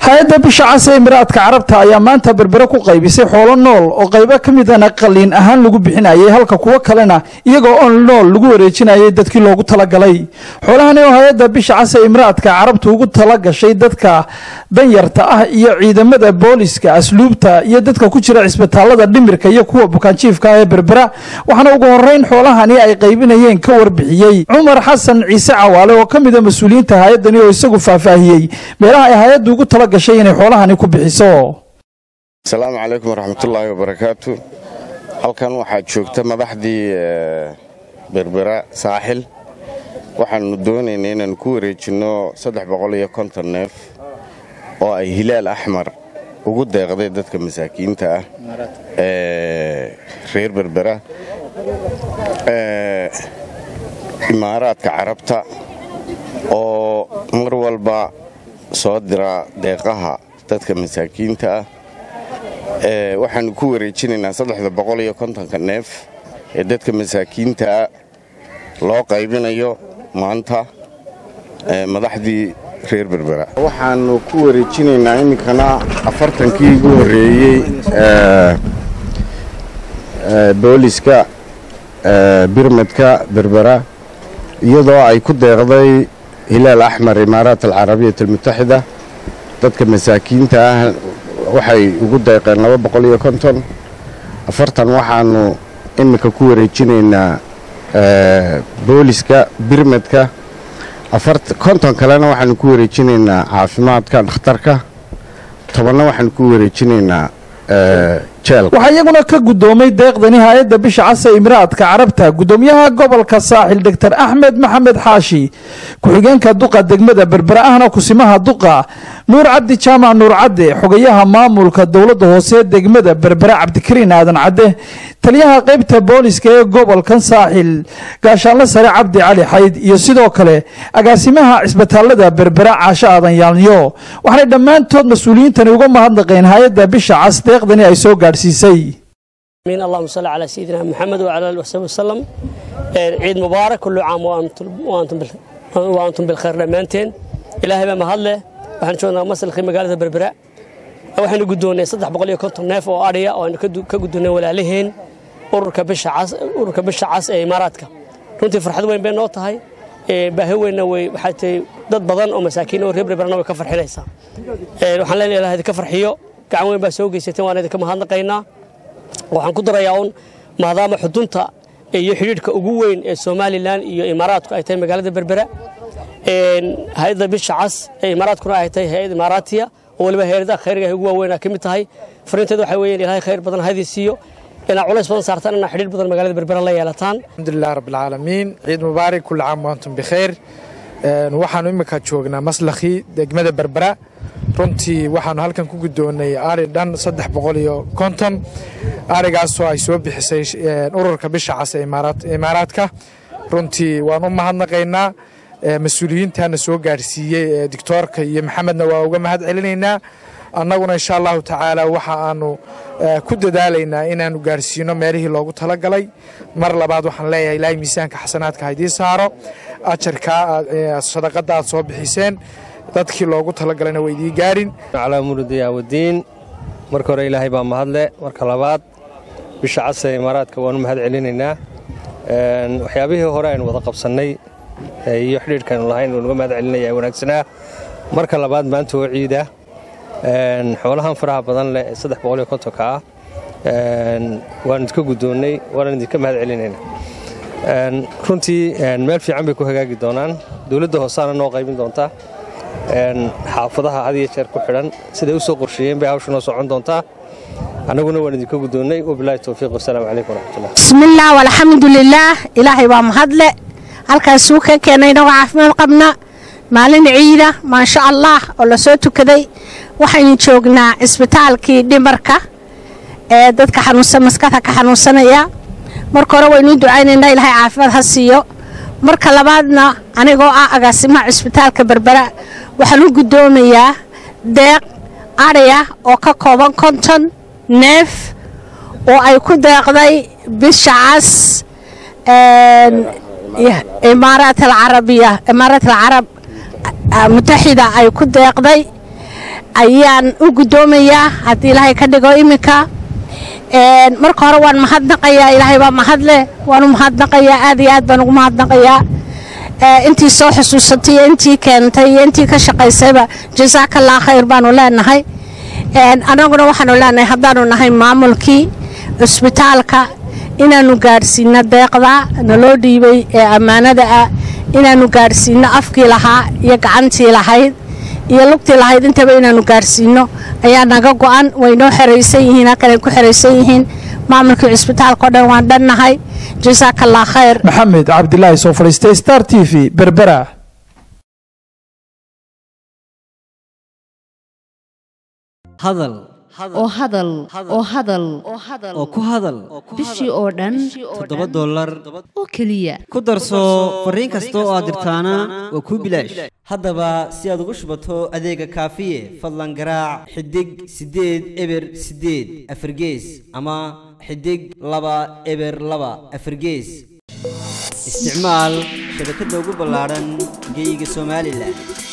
hay-adda bisha cas ee Imaaraadka Carabta ayaa maanta berbera ku qaybisay xoolo nool oo qaybo ka mid ah qalliin ahaan lagu bixinayay halka kuwa kalena iyagoo on nool lagu wareejinayay dadkii loogu talagalay xoolahan oo hay-adda bisha cas ee Imaaraadka Carabta ugu talagashay dadka danyarta ah iyo ciidamada booliska asluubta iyo dadka ku jira isbitaalada dhimirka iyo kuwa bukaanjiifka ee berbera waxaana ugu horeyn xoolahani ay qaybinayeen ka warbixiyay Umar Xasan Ciise Cawaale oo ka mid ah mas'uuliyiinta hay-addani oo isagu faahfaahiyay meelaha ay hay-addu ugu talagashay inay xoolahani ku bixiso. Assalaamu alaykum warahmatullaahi wabarakaatuh. halkan waxaa joogta madaxdii berbera saaxil waxaanu doonaynaa inaan ku wareejino 350 neef oo ay hilaal ahmar ugu deeqday dadka masaakiinta ah reer berbera Imaaraadka Carabta oo mar walba soo dira deeqaha dadka masaakiinta ah waxaan ku wareejinaynaa 350 neef ee dadka masaakiinta loo qaybinayo maanta madaxdii reer berbera waxaanu ku wareejinaynaa iminkana 40kii ugu horeeyay booliska birmadka berbera iyadoo ay ku deeqday hilaal ahmar Imaaraat al-Arabiya al-Muttahida dadka masaakiinta ah waxay ugu deeqeen 250 afartan waxaanu imika ku wareejinaynaa booliska birmadka konton kalena waxaanu ku wareejinaynaa caafimaadka dhakhtarka 10 waxaanu ku wareejinaynaa waxa iyaguna ka gudoomay deeqdani hay'adda bisha cas ee Imaaraadka Carabta gudoomiyaha gobolka saaxil Dr. Axmed Maxamed Xaashi ku-xigeenka duqa degmada berbera ahna kusimaha duqa Nuur Cabdi Jaamac Nuur Cadde xogayaha maamulka dawladda hoose degmada berbera Cabdikariin Aadan Cadde taliyaha qaybta booliska ee gobolka saaxil gaashaanle sare Cabdi Cali Xayd iyo sidoo kale agaasimaha isbitaalada berbera Caasha Aadan Yaalniyo waxay dhamaantood mas'uuliyiintan uga mahadnaqeen hay'adda bisha cas deeqdani ay soo gaarsiisay من اللهم صل على سيدنا محمد وعلى اله وصحبه وسلم عيد مبارك كل عام وانتم بالخير لمانتين الهي ما هله waxaan joognaa masalkii magaalada berbera waxaanu gudoonay 350 neef oo ariya oo aan ka gudoonay walaalaheen ururka bisha cas ee Imaaraadka runtii farxad weyn bay noo tahay baahi weyn way waxay dad badan oo masaakiin oo reer berbera way ka farxinaysaa waxaan leenahay ilaahay ka farxiyo gacan weyn baa soo geysatay waan idinka mahadnaqaynaa waxaan ku darayaa maadaama xudunta iyo xiriirka ugu weyn ee Soomaaliland iyo Imaaraadku ay tahay magaalada berbera hay'adda bisha cas ee Imaaraadkuna ay tahay hay'ad Imaaraatiya oo waliba hay'adda khayriga ugu weyn ka mid tahay fariinteedu waxay weeyeen ilaahay khayr badan haydiisiyo ina culays badan saartaan in xiriir badan magaalada berbera la yeelataan alxamdulillah rabbil alamin ciid mubaarak kullu aam wa antum bikhair waxaanu imika joognaa maslakhi degmada berbera runtii waxaanu halkan ku gudoonay ari dhan 350 arigaas oo ay soo bixisay ururka bisha cas ee Imaaraadka runtii waan u mahadnaqaynaa mas'uuliyiintana soo gaarsiiyay doctorka iyo maxamedna waa uga mahad celinaynaa annaguna insha Allah taala waxa aanu ku dadaalaynaa inaanu gaarsiino meelihii loogu talagalay mar labaad waxaan leeyahay ilaahay miisaanka xasanaadka haydii saaro ajarka sadaqada aad soo bixiseen dadkii loogu talagalana way idii gaarin ala murdiya wadiin marka hore ilaahay baa mahadle marka labaad bisha cas ee Imaaraadka waan mahad celinaynaa waxyaabihii hore aynu wada qabsanay iyo xiriirkan lahayn oo uga mahad celinaya wanaagsanaa marka labaad maanta oo ciida xoolahan faraha badan leh 350 ka waan idinka gudoonay waan idinka mahad celinaynaa runtii meel fiican bay ku hagaagi doonaan dawladda hoosaana noo qaybin doonta xaafadaha had iyo jeer ku xidhan sida u soo qorsheeyeen bay hawshan oo socon doontaa anaguna waan idinka gudoonay oo bilaahi tawfiiq wassalaamu calaykum waraxmatullaah bismillaah walxamdulillaah ilaahay baa mahadle halkaas uu ka keenay inoo caafimaad qabna maalin ciida ma sha Allah oo la soo tukaday waxaynu joognaa isbitaalkii dhimarka ee dadka xanuunsan maskaxda ka xanuunsanaya marka hore waynu ducaynaynaa ilaahay caafimaad ha siiyo marka labaadna anigoo ah agaasimaha isbitaalka berbera waxaan u gudoomayaa deeq ariya oo ka kooban 50 neef oo ay ku deeqday bisha cas إمارات العرب المتحدة أي كده يقضي ayaan u guddoomayaa haddii ilaahay ka dhigo iminka marka hore waan mahadnaqayaa ilaahay baa mahadle waan u mahadnaqayaa aad iyo aad baan ugu mahadnaqayaa intii soo xusuusatay iyo intii keentay iyo intii ka shaqaysayba jasaakallah khayr baanu leenahay anaguna waxaanu leenahay haddaanu nahay maamulkii cisbitaalka inaanu gaadhsiino deeqda naloo dhiibay ee ammaanada ah inaanu gaadhsiino afkii lahaa iyo gacantii lahayd iyo lugtii lahayd intaba inaanu gaadhsiino ayaa naga go'an waynoo xeraysan yihiin halkanay ku xeraysan yihiin maamulkii cisbitaalka oo dhan waan dhannahay jasaakallah khayr maxamed cabdilaahi soo fadhiistay star t v berbera hadal oo hadal oo hadal oo ku hadal bishii oo dhan $7 oo keliya ku darso fariin kasta oo aad dirtaana waa kuu bilaash haddaba si aad ugu shubato adeega kaafiye fadlan garaac xidig 8 eber 8 afargees ama xidig 2 eber 2 afargees isticmaal shabakadda ugu ballaaran geyga Soomaaliland